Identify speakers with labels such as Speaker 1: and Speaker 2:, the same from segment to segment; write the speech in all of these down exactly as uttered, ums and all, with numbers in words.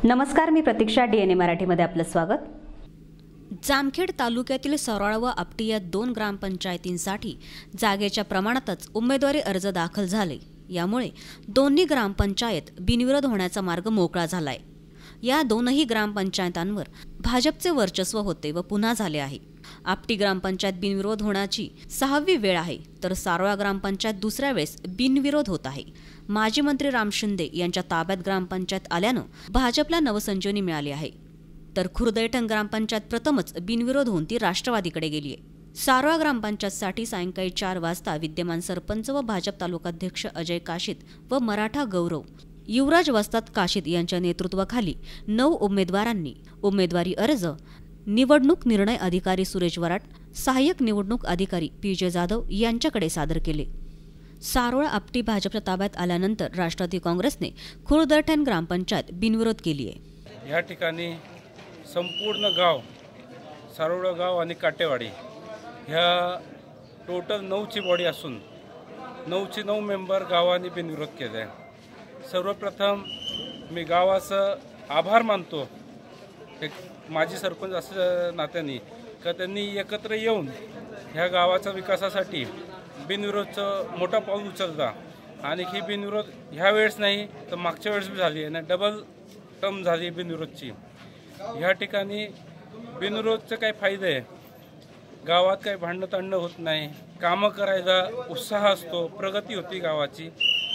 Speaker 1: नमस्कार, मी प्रतीक्षा. डीएनए मराठीमध्ये आपलं स्वागत.
Speaker 2: जामखेड तालुक्यातील सरोळ व आपटी या दोन ग्रामपंचायतींसाठी जागेच्या प्रमाणातच उमेदवारी अर्ज दाखल झाले. यामुळे दोन्ही ग्रामपंचायत बिनविरोध होण्याचा मार्ग मोकळा झालाय. या दोनही ग्रामपंचायतांवर भाजपचे वर्चस्व होते व पुन्हा झाले आहे. आपटी ग्रामपंचायत बिनविरोध होण्याची सहावी वेळ आहे, तर सारोळा ग्रामपंचायत दुसऱ्या वेळेस बिनविरोध होत आहे. माजी मंत्री राम शिंदे यांच्या ताब्यात ग्रामपंचायत आल्यानं भाजपला नवसंजीवनी मिळाली आहे, तर खुर्दैठण ग्रामपंचायत प्रथमच बिनविरोध होऊन ती राष्ट्रवादीकडे गेली आहे. सारोळा ग्रामपंचायतसाठी सायंकाळी चार वाजता विद्यमान सरपंच व भाजप तालुकाध्यक्ष अजय काशीद व मराठा गौरव युवराज वस्ताद काशीद यांच्या नेतृत्वाखाली नऊ उमेदवारांनी उमेदवारी अर्ज निवडणूक निर्णय अधिकारी सुरेश वराट, सहाय्यक निवडणूक अधिकारी पी जे जाधव यांच्याकडे सादर केले. सारोळा आपटी भाजपच्या ताब्यात आल्यानंतर राष्ट्रवादी काँग्रेसने खुर्दैठण ग्रामपंचायत बिनविरोध केली आहे.
Speaker 3: या ठिकाणी संपूर्ण गाव, सारोळा गाव आणि काटेवाडी ह्या टोटल नऊची बॉडी असून नऊची नऊ मेंबर गावाने बिनविरोध केले आहे. सर्वप्रथम मी गावाचं आभार मानतो एक माजी सरपंच असल्या नात्याने का त्यांनी एकत्र येऊन ह्या गावाच्या विकासासाठी बिनविरोधचं मोठा पाऊल उचलता. आणि ही बिनविरोध ह्या वेळेस नाही तर मागच्या वेळेस बी झाली आहे ना, डबल टर्म झाली बिनविरोधची. ह्या ठिकाणी बिनविरोधचे काही फायदे आहे. गावात काही भांडणं तांडणं होत नाही, कामं करायचा उत्साह असतो, प्रगती होती गावाची.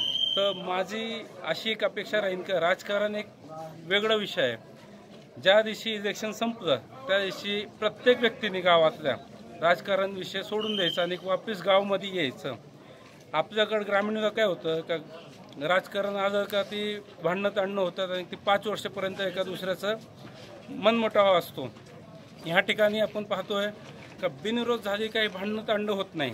Speaker 3: तर माझी अशी एक अपेक्षा राहील की राजकारण एक वेगळा विषय आहे. ज्या दिवशी इलेक्शन संपलं त्या दिवशी प्रत्येक व्यक्तीने गावातल्या राजकारण विषय सोडून द्यायचा आणि वापस गावामध्ये यायचं. आपल्याकडं ग्रामीण काय होतं का, राजकारण आलं का ती भांडणं तांडणं होतात आणि ती पाच वर्षापर्यंत एका दुसऱ्याचं मनमोटावा असतो. ह्या ठिकाणी आपण पाहतोय का बिनविरोध झाली, काही भांडणं तांडणं होत नाही.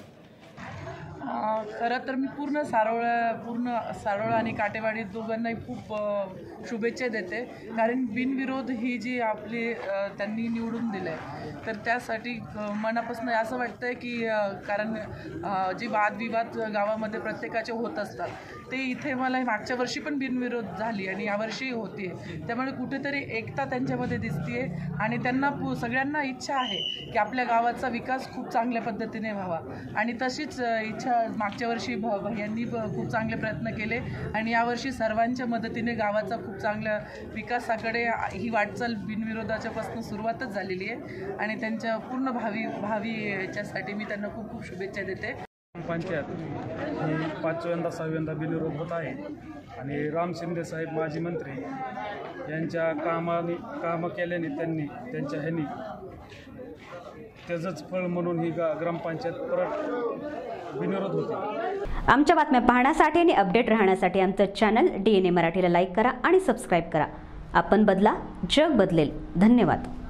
Speaker 4: खरं तर मी पूर्ण सारोळा पूर्ण सारोळा आणि काटेवाडी दोघांनाही खूप शुभेच्छा देते, कारण बिनविरोध ही जी आपली त्यांनी निवडून दिलं आहे तर त्यासाठी मनापासून असं वाटतं आहे की कारण जी वादविवाद गावामध्ये प्रत्येकाचे होत असतात ते इथे मला मागच्या वर्षी पण बिनविरोध झाली आणि यावर्षी होती आहे. त्यामुळे कुठेतरी एकता त्यांच्यामध्ये दिसते आहे आणि त्यांना सगळ्यांना इच्छा आहे की आपल्या गावाचा विकास खूप चांगल्या पद्धतीने व्हावा. आणि तशीच इच्छा मागच्या वर्षी यांनी खूप चांगले प्रयत्न केले आणि यावर्षी सर्वांच्या मदतीने गावाचा खूप चांगल्या विकासाकडे ही वाटचाल बिनविरोधाच्यापासून सुरुवातच झालेली आहे. आणि त्यांच्या पूर्ण भावी भावी याच्यासाठी मी त्यांना खूप खूप शुभेच्छा देते.
Speaker 5: पंचायत ही पाचव्यांदा सहाव्यांदा बिनविरोध होत आहे आणि राम शिंदे साहेब माजी मंत्री यांच्या कामाने कामं केल्याने त्यांनी त्यांच्या ह्यांनी त्याचंच फळ म्हणून ही गा ग्रामपंचायत परत बिनविरोध होते.
Speaker 1: आमच्या बातम्या पाहण्यासाठी आणि अपडेट राहण्यासाठी आमचं चॅनल डीएनए मराठीला लाईक करा आणि सबस्क्राईब करा. आपण बदला, जग बदलेल. धन्यवाद.